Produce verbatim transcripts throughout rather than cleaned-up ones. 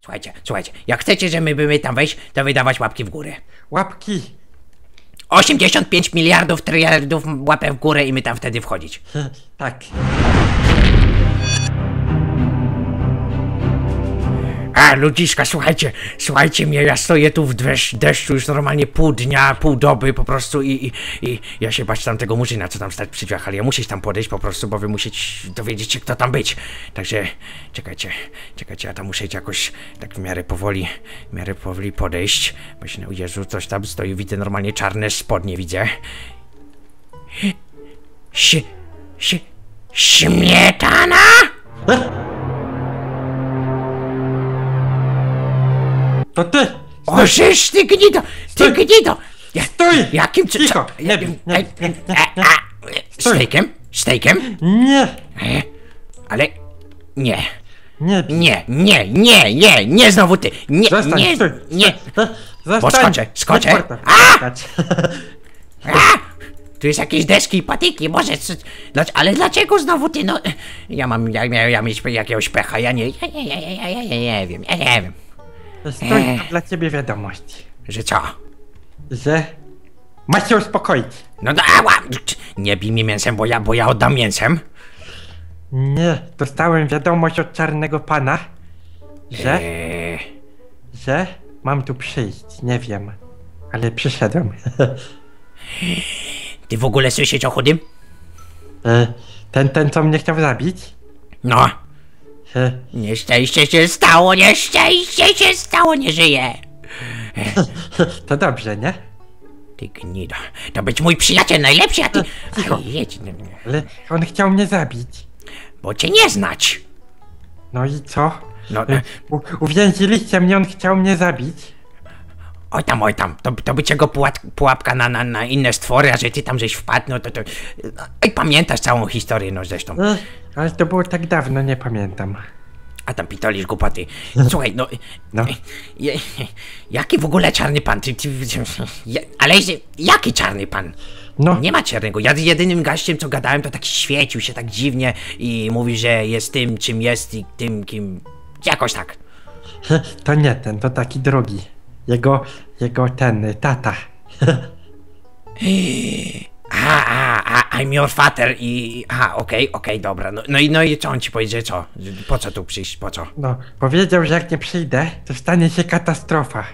Słuchajcie, słuchajcie, jak chcecie, że my bymy tam wejść, to wydawać łapki w górę. Łapki. osiemdziesiąt pięć miliardów, tryliardów łapę w górę i my tam wtedy wchodzić. Tak. A, ludziska, słuchajcie, słuchajcie mnie, ja stoję tu w deszcz, deszczu już normalnie pół dnia, pół doby po prostu i, i, i ja się bać tam tego murzyna, co tam stać przy drzwiach, ale ja muszę tam podejść po prostu, bo wy musicie dowiedzieć się, kto tam być. Także, czekajcie, czekajcie, ja tam muszę jakoś tak w miarę powoli, w miarę powoli podejść, bo się, o Jezu, coś tam stoi, widzę normalnie czarne spodnie, widzę. Si, si, śmietana? To ty! O, żeż ty gnido! Ty Stój. gnido! Ja, Stój! Jakim... co- Cicho! co- Nie wiem, nie, Ej, nie, nie, a, nie. a, Stejkiem? Stejkiem? Nie! E, Ale... Nie. Nie, Nie, nie, nie, nie, nie znowu ty! Nie, Zostań, nie, stój, nie! Zostań! Bo skoczę, skoczę. Nie porta- A! skacz. A! Tu jest jakieś deski i patyki, może... co- dlac- Ale dlaczego znowu ty, no... Ja mam... Ja miałem ja mieć jakiegoś pecha, ja nie... Ja, ja, ja, ja, ja, ja nie wiem, ja nie wiem. Stój, mam dla ciebie wiadomość. Że co? Że... Masz się uspokoić. No da, ała! Nie bij mi mięsem, bo ja, bo ja oddam mięsem. Nie, dostałem wiadomość od czarnego pana, że... Eee, że mam tu przyjść, nie wiem. Ale przyszedłem. ty w ogóle słyszeć o chudym? E, ten, ten co mnie chciał zabić? No. E, Nieszczęście się stało, nieszczęście się stało, nie żyje. to dobrze, nie? Ty gnido. To być mój przyjaciel najlepszy, a ty... Cicho. Aj, jedź, no, Ale on chciał mnie zabić. bo cię nie znać. No i co? No, E, u, uwięziliście mnie, on chciał mnie zabić. oj tam, oj tam. To, to by cię go pułap, pułapka na, na, na inne stwory, a że ty tam żeś wpadł, no to to... Oj, pamiętasz całą historię, no zresztą. E, ale to było tak dawno, nie pamiętam. A tam pitolisz głupoty. Słuchaj, no... No. je- Jaki w ogóle czarny pan? Ty, ty, ja- ale jaki czarny pan? No, Nie ma czarnego. Ja jedynym gościem, co gadałem, to tak świecił się tak dziwnie i mówi, że jest tym, czym jest i tym, kim... Jakoś tak. to nie ten, to taki drugi. Jego, jego ten, y, tata. A, a, a, I'm your father i... Aha, okej, okej, dobra. No, no, i, no i co on ci powiedział, że co? Po co tu przyjść, po co? No, powiedział, że jak nie przyjdę, to stanie się katastrofa.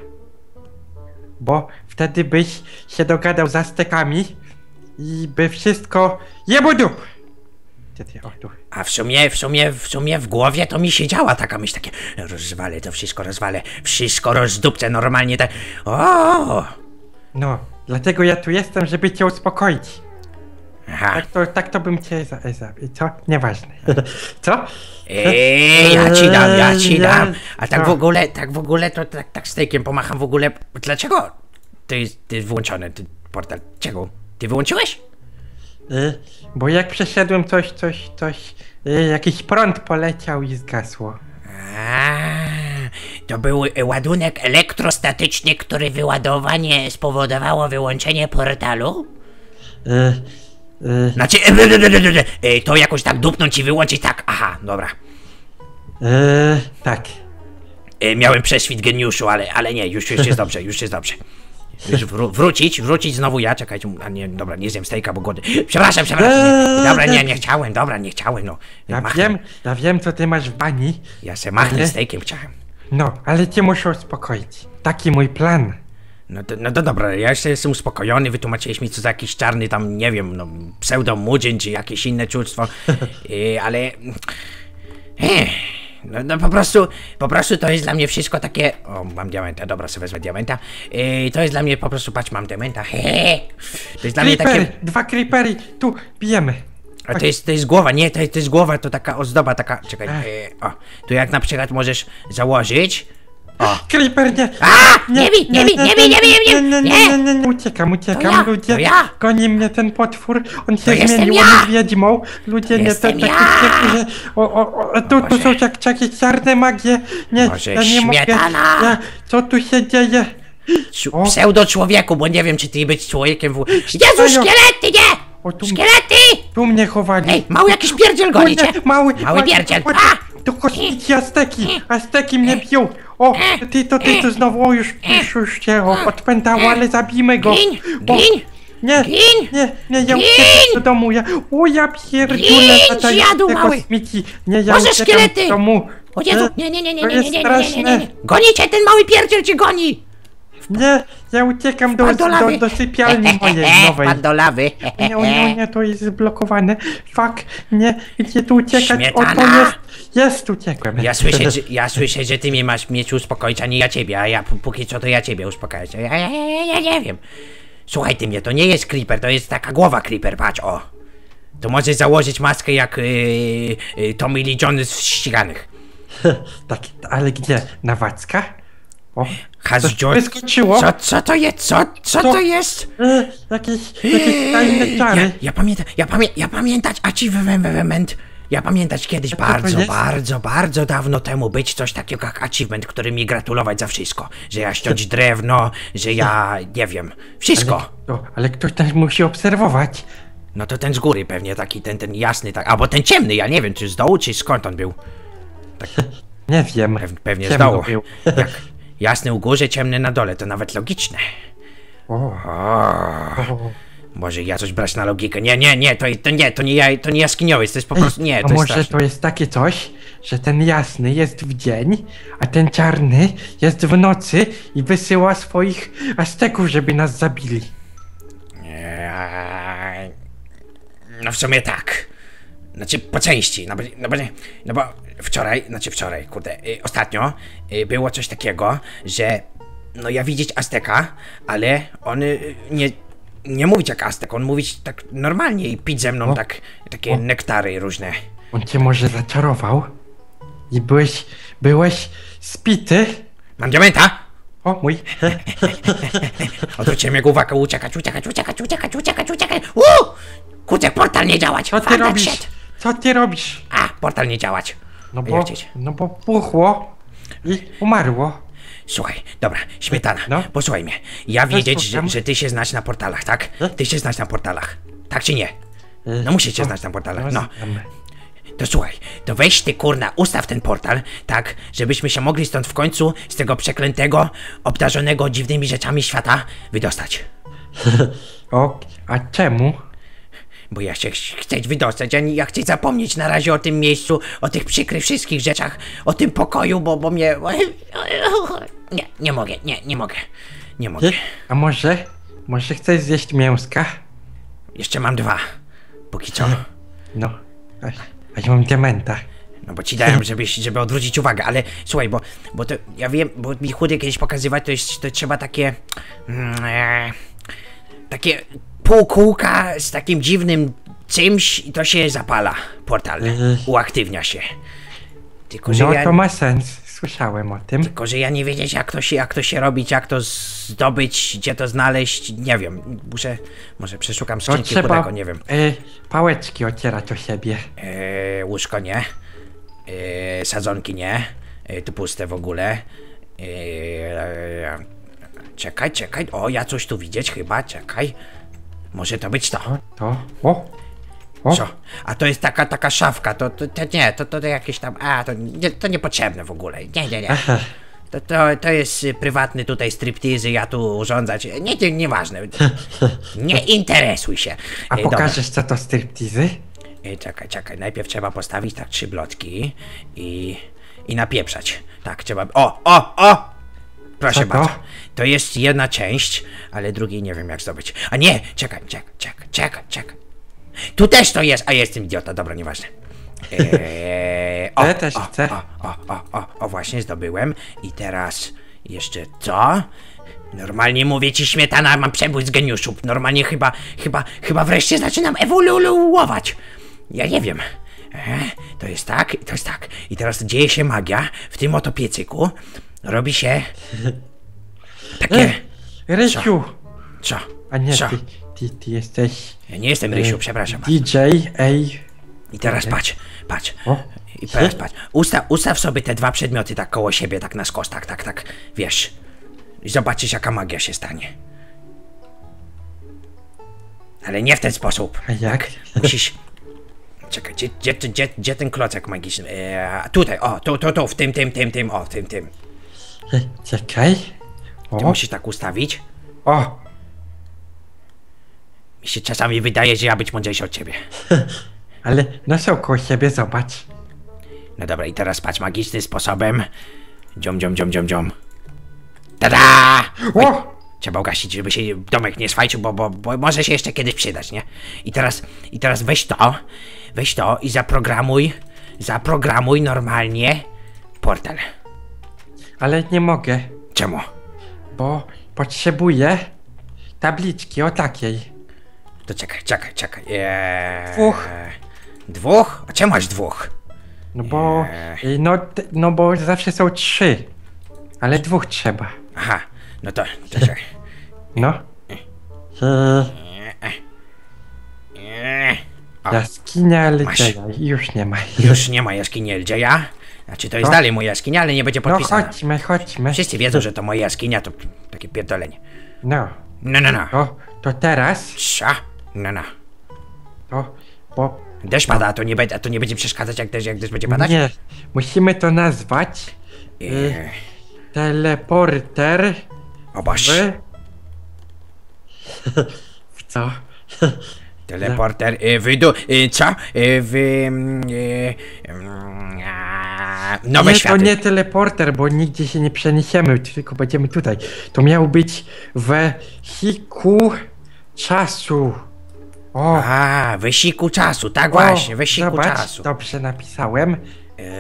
Bo wtedy byś się dogadał z Aztekami i by wszystko jemu dup. Gdzie ty? O, tu. A w sumie, w sumie, w sumie w głowie to mi siedziała taka myśl, takie... Rozwalę to wszystko, rozwalę, wszystko rozdupcę normalnie tak... O! No, dlatego ja tu jestem, żeby cię uspokoić. Aha. Tak to, tak to bym cię za... za co? Nieważne. Co? Eee, ja ci dam, ja ci Eee, dam. A tak w co? ogóle, tak w ogóle, to tak, tak stejkiem pomacham w ogóle. Dlaczego to jest, to jest włączony, ten portal? Czego? Ty wyłączyłeś? Y, bo jak przeszedłem coś, coś, coś... Y, jakiś prąd poleciał i zgasło. A, to był e, ładunek elektrostatyczny, który wyładowanie spowodowało wyłączenie portalu? Y, y, Znaczy, e, e, e, e, e, to jakoś tak dupnąć i wyłączyć, tak, aha, dobra. y, tak. E, miałem prześwit geniuszu, ale, ale nie, już, już jest dobrze, już jest dobrze. Już wró- wrócić, wrócić znowu ja, czekajcie, a nie, dobra, nie zjem stejka, bo głody. Przepraszam, przepraszam, nie, dobra, nie, nie chciałem, dobra, nie chciałem, no. Ja Machnę. wiem, ja wiem co ty masz w bani. Ja se machnę Ale- stejkiem chciałem. No, ale cię muszę uspokoić. Taki mój plan. No to, no to dobra, ja jeszcze jestem uspokojony, wytłumaczyłeś mi co za jakiś czarny tam, nie wiem, no, pseudo-mudzin, czy jakieś inne czulstwo, e, ale... Ech, no, no po prostu, po prostu to jest dla mnie wszystko takie... O, mam diamenta, dobra, sobie wezmę diamenta. E, to jest dla mnie po prostu, patrz, mam diamenta, hehe. To jest dla mnie Creepery, takie... dwa creepery, tu, bijemy. A to jest, to jest głowa, nie, to jest, to jest głowa, to taka ozdoba, taka, czekaj, Ach. e, o, tu jak na przykład możesz założyć, o, Creeper, nie! A! Nie bij, nie bij, nie bij, nie bij, nie bij, nie, nie, nie, nie, uciekam, uciekam, ja, ludzie, to ja. goni mnie ten potwór, on się jestem zmienił, ja. on jest wiedźmą, ludzie, nie, to Jestem takie, ja. takie, że, o, o, o, tu, tu Może- są jak, jakieś czarne magie, nie, Może ja nie mogę, śmietana. ja, co tu się dzieje? Czu- O. pseudo-człowieku, bo nie wiem, czy ty być człowiekiem w... Jezu, Stają. szkielety, nie! O, tu, Szkielety! tu mnie chowali. Ej, mały jakiś pierdziel goni cię! Kurde, mały, Mały pierdziel! chodź, A! to kosmici Azteki, Azteki mnie biją. O, ty to, ty to znowu, o, już, już, już się o, odpętało, ale zabijmy go. Gin, O, gin, nie, gin, nie, nie, ja gin. uciekam do domu, ja, o, ja pierdziule, Gin, latające dziadu mały. kosmiki. Nie, ja Boże, uciekam szkielety. do domu. O Jezu, E, nie, nie, nie, nie, to nie, jest nie, nie, nie, nie, nie, nie, nie. straszne. Gonicie, ten mały pierdziel cię goni! Nie, ja uciekam do, Wpadł do do, lawy. do sypialni mojej nowej. Wpadł do lawy. Nie, o nie, o nie, to jest zablokowane. Fuck, nie, gdzie tu uciekać? O, to Śmietana. jest, jest, uciekłem. Ja słyszę, że, ja słyszę, że ty mnie masz mieć uspokoić, a nie ja ciebie, a ja p- póki co to ja ciebie uspokajać. Ja, ja, ja, ja nie wiem. Słuchaj ty mnie, to nie jest creeper, to jest taka głowa creeper, patrz, o. To możesz założyć maskę jak yy, yy, Tommy Lee Jones z ściganych. Tak, ale gdzie? Na Wacka? O, Has coś George- wyskoczyło. Co, co to jest? Co, co Co? to jest? E, jakieś, jakieś tajne Ja, czary. ja pamiętam, ja, pamię, ja pamiętać achievement, ja pamiętać kiedyś to bardzo, jest? bardzo, bardzo dawno temu być coś takiego jak achievement, który mi gratulować za wszystko. Że ja ściąć drewno, że ja, nie wiem, wszystko. To, ale ktoś tam musi obserwować. No to ten z góry pewnie taki, ten, ten jasny, tak, albo ten ciemny, ja nie wiem, czy z dołu, czy skąd on był. Nie wiem. Pew, pewnie z Ciemno dołu. był. Jak jasny u górze, ciemny na dole, to nawet logiczne. O, O, o. może ja coś brać na logikę. Nie, nie, nie, to, to nie, to nie ja, to nie jaskiniowiec, to jest po prostu, nie, A to jest może straszne. to jest takie coś, że ten jasny jest w dzień, a ten czarny jest w nocy i wysyła swoich Azteków, żeby nas zabili. Eee, No w sumie tak. Znaczy po części, no bo, no bo, no bo wczoraj, znaczy wczoraj, kurde, y, ostatnio y, było coś takiego, że no ja widzieć Azteka, ale on y, nie, nie mówić jak Aztek, on mówić tak normalnie i pić ze mną O. tak, takie O. nektary różne. On cię może zaczarował i byłeś, byłeś spity. Mam diamenta? O mój. Odwróciłem jego uwagę, uciekać, uciekać, uciekać, uciekać, uciekać, uciekać. Uuu! Kurde, portal nie działać! Co ty Fuck that robisz? shit. Co ty robisz? A, portal nie działać. No A bo, jak chcieć? no bo puchło i umarło. Słuchaj, dobra, śmietana, No. posłuchaj mnie. Ja wiedzieć, że, słucham. że ty się znasz na portalach, tak? E? Ty się znasz na portalach. Tak czy nie? E, No musisz się no, znać na portalach, no, no. znam. To słuchaj, to weź ty kurna, ustaw ten portal, tak, żebyśmy się mogli stąd w końcu, z tego przeklętego, obdarzonego dziwnymi rzeczami świata, wydostać. O, a czemu? Bo ja się ch- chcę wydostać, ja, nie- ja chcę zapomnieć na razie o tym miejscu, o tych przykrych wszystkich rzeczach, o tym pokoju, bo, bo mnie... Nie, nie mogę, nie, nie mogę, nie mogę. Ty, a może, może chcesz zjeść mięska? Jeszcze mam dwa, póki co. No, a, a ja mam diamenta. No bo ci dałem, żebyś, żeby odwrócić uwagę, ale słuchaj, bo, bo to, ja wiem, bo mi chudy kiedyś pokazywać, to jest, to trzeba takie, mm, e, takie półkółka z takim dziwnym czymś i to się zapala, portal, Mhm. uaktywnia się. Tylko, że No ja, to ma sens, słyszałem o tym. tylko, że ja nie wiedzieć jak to się, jak to się robić, jak to zdobyć, gdzie to znaleźć, nie wiem, muszę, może przeszukam To skrzynki trzeba chudego, nie wiem. e, pałeczki ocierać o siebie. Eee, łóżko nie. Eee, sadzonki nie. Eee, tu puste w ogóle. Eee, czekaj, czekaj. O, ja coś tu widzieć chyba, czekaj. Może to być to. O, to, o, o, Co? A to jest taka, taka szafka, to, to, to nie, to, to, to jakieś tam, a, to, nie, to niepotrzebne w ogóle. Nie, nie, nie. Aha. To, to, to jest y, prywatny tutaj striptease, ja tu urządzać. Nie, nie, nieważne. Nie interesuj się. A Eee, dobra. pokażesz co to striptizy? Ej, czekaj, czekaj, najpierw trzeba postawić tak trzy blotki i, i napieprzać. Tak, trzeba, o, o, o! Proszę Co to? bardzo, to jest jedna część, ale drugiej nie wiem jak zdobyć. A nie, czekaj, czekaj, czekaj, czekaj, czekaj. Tu też to jest, a jestem idiota, dobra, nieważne. Eee, o, Ja też o, chcę. O, o, o, o, o, właśnie zdobyłem. I teraz jeszcze to. Normalnie mówię ci, śmietana, mam przebłysk geniuszu. Normalnie chyba, chyba, chyba wreszcie zaczynam ewoluować. Ja nie wiem. E, to jest tak, to jest tak. I teraz dzieje się magia. W tym oto piecyku robi się takie... E, Rysiu! Co? A nie, Co? ty, ty, ty jesteś Ja nie jestem Rysiu, przepraszam. D J, ej. I teraz patrz, patrz. O. I teraz patrz. Usta, ustaw sobie te dwa przedmioty tak koło siebie, tak na skos, tak, tak, tak. Wiesz. I zobaczysz jaka magia się stanie. Ale nie w ten sposób. A jak? Musisz... Czekaj, gdzie, gdzie, gdzie, gdzie ten klocek magiczny? Eee, tutaj, o, tu, tu, tu, w tym, tym, tym, tym, o, w tym, tym. E, Czekaj. Ty O, musisz tak ustawić. o, Mi się czasami wydaje, że ja być mądrzejszy od ciebie. ale no są koło siebie, zobacz. No dobra, i teraz patrz magicznym sposobem. Dziom, dziom, dziom, dziom, dziom. Tada! Oj, O! trzeba ugasić, żeby się domek nie swajczył, bo, bo, bo może się jeszcze kiedyś przydać, nie? I teraz, i teraz weź to, weź to i zaprogramuj, zaprogramuj normalnie portal. Ale nie mogę, Czemu? bo potrzebuję tabliczki o takiej. To czekaj, czekaj, czekaj. Eee, Dwóch. Dwóch? A czemu masz dwóch? No bo, y, no, t- no bo zawsze są trzy. Ale dwóch trzeba. Aha, no to, to czekaj. No. E, Eee, o, jaskinia Masz. Ldzieja. Już nie ma. już nie ma jaskini Eldzieja. Znaczy to jest No. dalej moja jaskinia, ale nie będzie No podpisana. chodźmy, chodźmy. Wszyscy wiedzą, że to moja jaskinia, to takie pierdolenie. No. No, no, no. To, to teraz, Trza. No, no. to, bo Deszcz pada, a to nie, będzie, a to nie będzie przeszkadzać, jak deszcz, jak deszcz będzie padać? nie, musimy to nazwać Eee, teleporter o Boż. w... w co? Teleporter, y, w du, y, co? Y, w... Y, mm, a, nowe Nie, to światy. nie teleporter, bo nigdzie się nie przeniesiemy, tylko będziemy tutaj. To miał być wehikuł czasu. O, A, wysiku czasu, tak o, właśnie, wysiku zobacz, czasu. dobrze napisałem, Eee,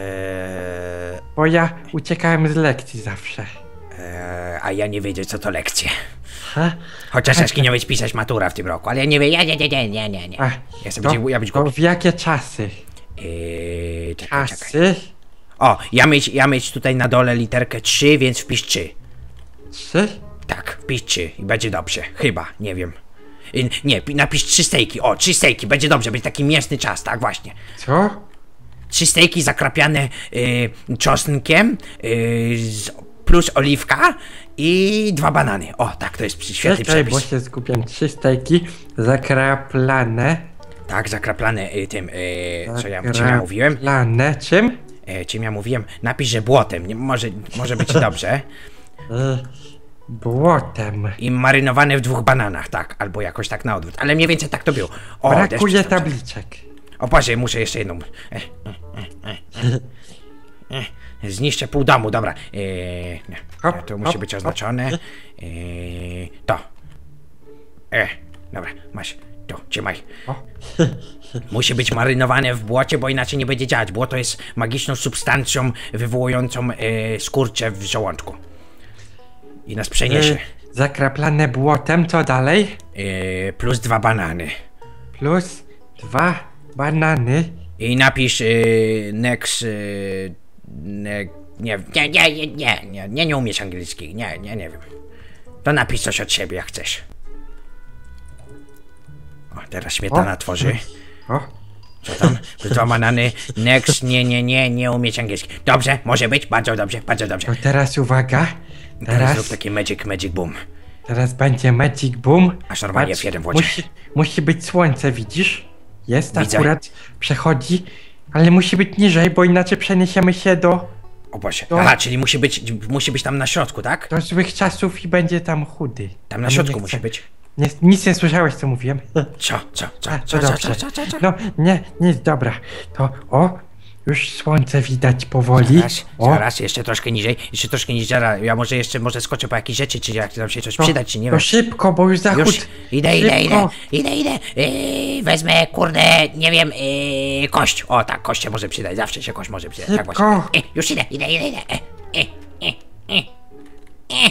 bo ja uciekałem z lekcji zawsze. eee, a ja nie wiedzieć, co to lekcje. Ha? Chociaż jaskinia być pisać matura w tym roku, ale ja nie wiem, ja nie, nie, nie, nie, nie, nie. A, Ja sobie to, będzie, ja być to głupi. w jakie czasy? Eee, czekaj, czekaj. Czasy? O, ja mieć, ja mieć tutaj na dole literkę trzy, więc wpisz trzy. Trzy? Tak, wpisz trzy i będzie dobrze, chyba, nie wiem. Y, nie, pi- napisz trzy stejki, o, trzy stejki, będzie dobrze, będzie taki mięsny czas, tak właśnie. Co? Trzy stejki zakrapiane y, czosnkiem, y, z, plus oliwka i dwa banany. O, tak, to jest świetny Czekaj, bo przepis. się zgubiłem. Trzy stejki zakraplane. Tak, zakraplane y, tym, y, co ja, czym ja mówiłem. Zakraplane czym? Y, czym ja mówiłem? Napisz, że błotem, nie, może, może być dobrze. E, błotem. I marynowane w dwóch bananach, tak, albo jakoś tak na odwrót, ale mniej więcej tak to było. O, Brakuje deszcz, tabliczek. O Boże, muszę jeszcze jedną. E, e, e, e, e. Zniszczę pół domu, dobra. E, nie, Hop, to musi hop, być hop. oznaczone. E, to. E, dobra, masz. Tu, trzymaj. O. Musi być marynowane w błocie, bo inaczej nie będzie działać. Błoto jest magiczną substancją wywołującą e, skurcze w żołądku. I nas przeniesie. E, zakraplane błotem, co dalej? E, plus dwa banany. Plus dwa banany. I napisz y, next. Y, ne, nie, nie, nie, nie, nie, nie, nie, nie umiesz angielski, nie, nie, nie wiem. To napisz coś od siebie, jak chcesz. O, teraz śmietana O. tworzy. O, Co tam? Plus dwa banany. Next, nie, nie, nie, nie umieć angielski. Dobrze, może być, bardzo dobrze, bardzo dobrze. to teraz uwaga. Teraz zrób Teraz, taki magic, magic boom. teraz będzie Magic Boom. Aż normalnie Patrz, F jeden włocie. musi, musi być słońce, widzisz? Jest Widzę. akurat, przechodzi, ale musi być niżej, bo inaczej przeniesiemy się do, O Boże. To- Aha, czyli musi być, musi być tam na środku, tak? do złych czasów i będzie tam chudy. Tam na A mi środku nie musi chce. być. Nie, nic nie słyszałeś, co mówiłem? Co, co, co, A, co, to co, dobrze. co, co, co, co? No, nie, nic, dobra. To, o, już słońce widać powoli. Zaraz, O, zaraz, jeszcze troszkę niżej, jeszcze troszkę niżej, zaraz, ja może jeszcze, może skoczę po jakieś rzeczy, czy jak nam się coś to, przydać, czy nie to wiem. szybko, bo już zachód. Już, idę, idę, idę, Szybko. idę, idę, yy, wezmę, kurde, nie wiem, yy, kość, o tak, kość się może przydać, zawsze się kość może przydać, tak Szybko. właśnie. Yy, już idę, idę, idę, idę, yy, yy, yy, yy,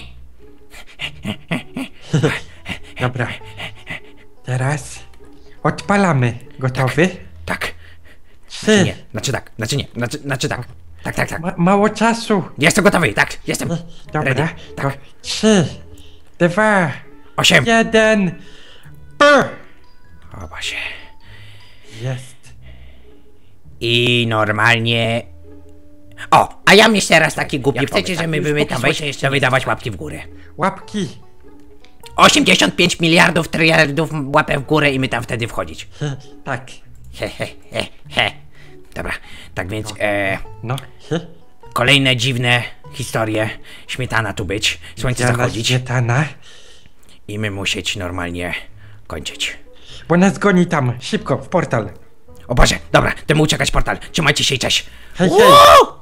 yy. Dobra. Teraz odpalamy. Gotowy? Tak, Trzy. nie, znaczy tak, znaczy nie, znaczy, znaczy tak, tak, tak, tak, Ma, mało czasu. jestem gotowy, tak, jestem, Dobra, ready, to tak, trzy, dwa, osiem, jeden. P. o Boże. Jest. I normalnie... O, a ja myślę teraz taki głupi. Chcecie, że my bymy tam wejść, jeszcze wydawać łapki w górę. Łapki. osiemdziesiąt pięć miliardów, tryliardów łapę w górę i my tam wtedy wchodzić. Tak. He, he, he, he. Dobra, tak więc e, No. kolejne dziwne historie. Śmietana tu być, słońce Jana zachodzić Śmietana, i my musieć normalnie kończyć. bo nas goni tam, szybko, w portal. O Boże, dobra, to my uciekać portal. Trzymajcie się i cześć. Hej, hej. Wow!